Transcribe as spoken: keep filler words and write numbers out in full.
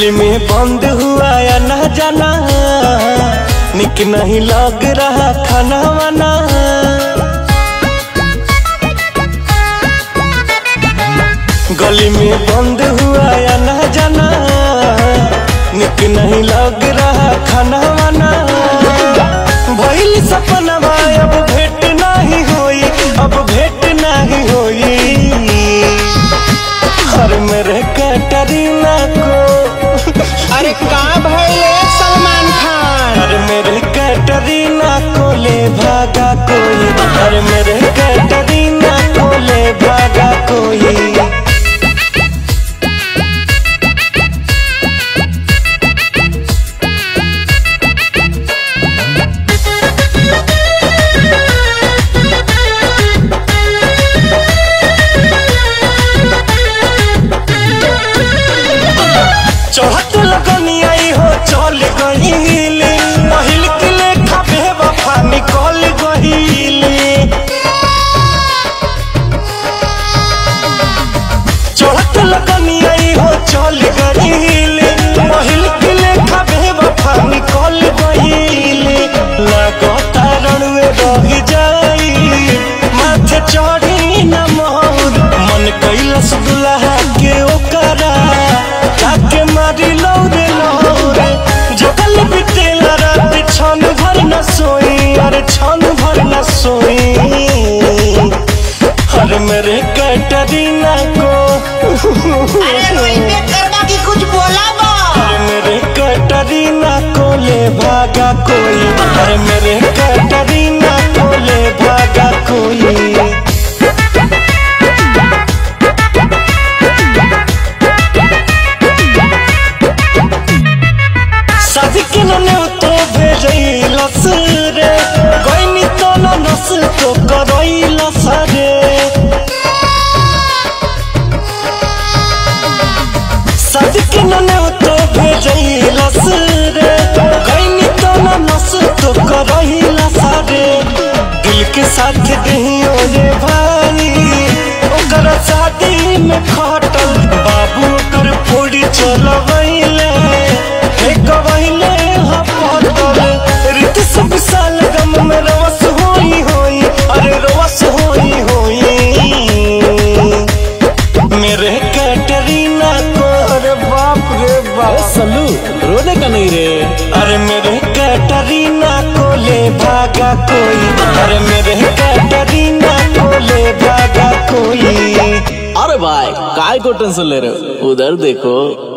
गली में बंद हुआ या ना जाना, निक नहीं लग रहा खाना वाना। गली में बंद हुआ या ना जाना, निक नहीं लग रहा खाना वाना। भइल सपना भाई अब भेंट नहीं होई, अब भेंट नहीं होई। अरे मेरे कैटरीना को, अरे का भइले सलमान खान। अरे मेरे कैटरीना को ले भागा कोई, अरे मेरे कैटरीना को ले भागा कोई। चौहत लगनी आई हो चल गईली, पहिल के लेखा बेवफा निकल गईली। चौहत लगनी आई हो चल गईली, पहिल के लेखा बेवफा निकल गईली। लगता रणवे रह जाई, माथे चढ़ी न मोर, मन कैलस दुल्हा के ओकरा जाके मारी लौरे लौरे। जगल बितेला रात छन भर न सोई, अरे छन भर न सोई। अरे मेरे कैटरीना को, अरे रोइबे करबा की कुछ बोला बा। अरे मेरे कैटरीना को ले भागा कोई, अरे मेरे कैटरीना को ले भागा कोई। तो भेजलस रे गईनी तो नस तो करैलस रे। सदके नने तो भेजलस रे गईनी तो नस तो करैलस रे। दिल के साथ दियो रे भाई, ओकर शादी में खटल बाबू कर फोड़ी चलवैले गवैले। रित सब साल गम में रवस होई होई, अरे रवस होई होई। मेरे कैटरीना को, अरे बाप रे बाप। सल्लू रोने का नहीं रे। अरे मेरे कैटरीना को ले भागा कोई, अरे मेरे कैटरीना को ले भागा कोई। अरे भाई काय को टेंशन ले रहे हो, उधर देखो।